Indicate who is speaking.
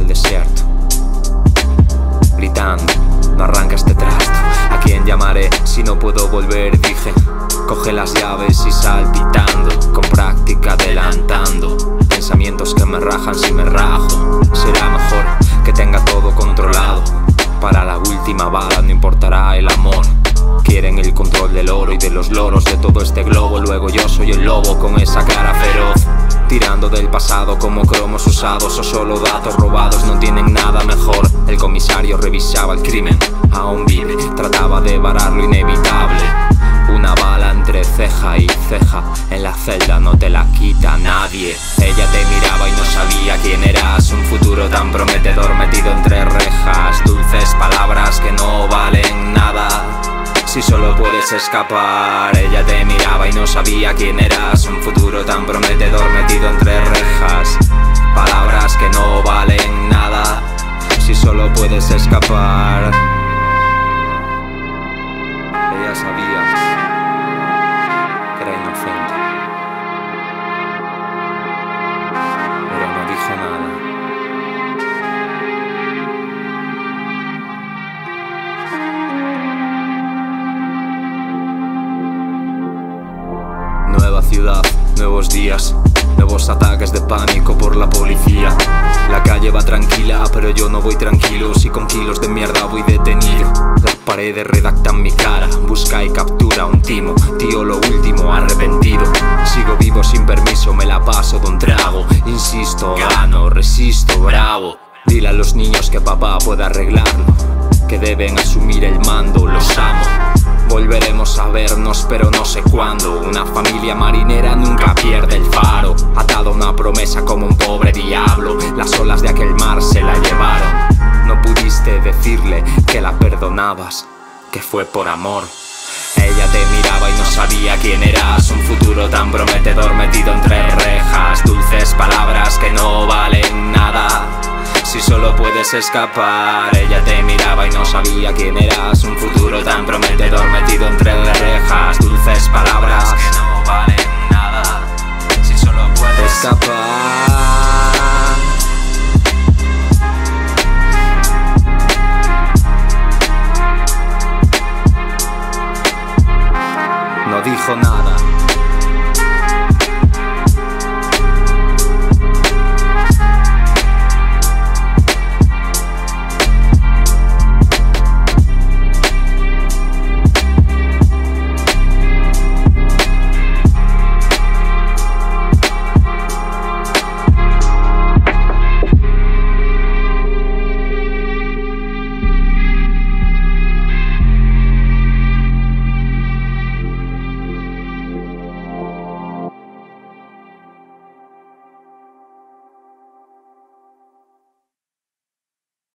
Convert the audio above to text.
Speaker 1: desierto, gritando: no arranca este trasto. ¿A quién llamaré si no puedo volver? Dije: coge las llaves y sal pitando, con práctica adelantando. Pensamientos que me rajan si me rajo. Será mejor que tenga todo controlado. Para la última bala no importará el amor. Quieren el control del oro y de los loros de todo este globo. Luego yo soy el lobo con esa cara feroz, tirando del pasado como cromos usados o solo datos robados. No tienen nada mejor. El comisario revisaba el crimen, aún vive, trataba de varar lo inevitable. Una bala entre ceja y ceja, en la celda no te la quita nadie. Ella te miraba y no sabía quién eras. Un futuro tan prometedor metido entre rejas. Dulces palabras que no valen nada si solo puedes escapar. Ella te miraba y no sabía quién eras. Un futuro tan prometedor metido entre rejas. Palabras que no valen nada si solo puedes escapar. Ella sabía que era inocente, pero no dijo nada. Nueva ciudad, nuevos días, nuevos ataques de pánico por la policía. La calle va tranquila, pero yo no voy tranquilo. Si con kilos de mierda voy detenido. Las paredes redactan mi cara, busca y captura un timo. Tío, lo último, arrepentido. Sigo vivo sin permiso, me la paso de un trago. Insisto, gano, resisto, bravo. Dile a los niños que papá puede arreglarlo, que deben asumir el mando, los amo. Volveremos a vernos, pero no sé cuándo. Una familia marinera nunca pierde el faro. Atado a una promesa como un pobre diablo. Las olas de aquel mar se la llevaron. No pudiste decirle que la perdonabas, que fue por amor. Ella te miraba y no sabía quién eras. Un futuro tan prometedor metido entre rejas. Dulces palabras que no valen nada si solo puedes escapar. Ella te miraba y no sabía quién eras. Un futuro tan prometedor metido entre rejas. Dulces palabras que no